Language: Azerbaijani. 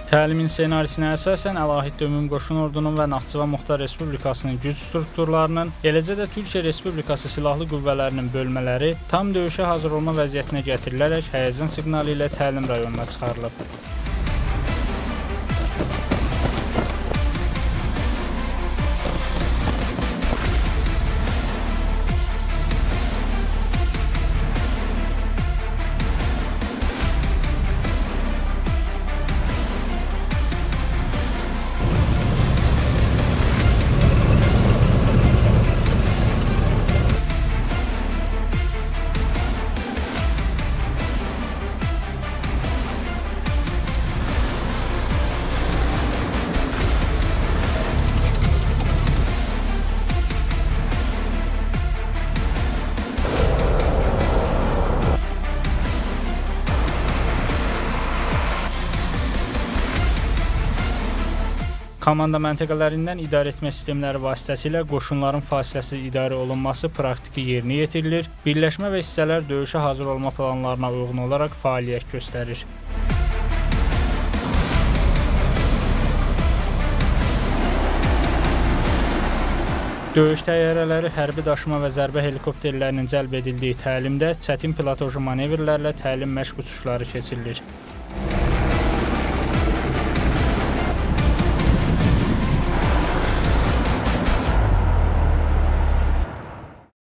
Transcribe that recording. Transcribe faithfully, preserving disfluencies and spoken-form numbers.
Təlimin ssenarisinə əsasən Əlahiddə Ümumi Qoşun Ordunun və Naxçıvan Muxtar Respublikasının güc strukturlarının, eləcə də Türkiyə Respublikası Silahlı Qüvvələrinin bölmələri tam döyüşə hazır olma vəziyyətinə gətirilərək həyəcan siqnalı ilə təlim rayonuna çıxarılıb. Komanda məntəqələrindən idarəetmə sistemləri vasitəsilə qoşunların fasiləsiz idarə olunması praktiki yerinə yetirilir, birləşmə və hissələr döyüşə hazır olma planlarına uyğun olaraq fəaliyyət göstərir. Döyüş təyyarələri, hərbi daşıma və zərbə helikopterlərinin cəlb edildiyi təlimdə çətin pilotaj manevrlərlə təlim məşq uçuşları keçirilir.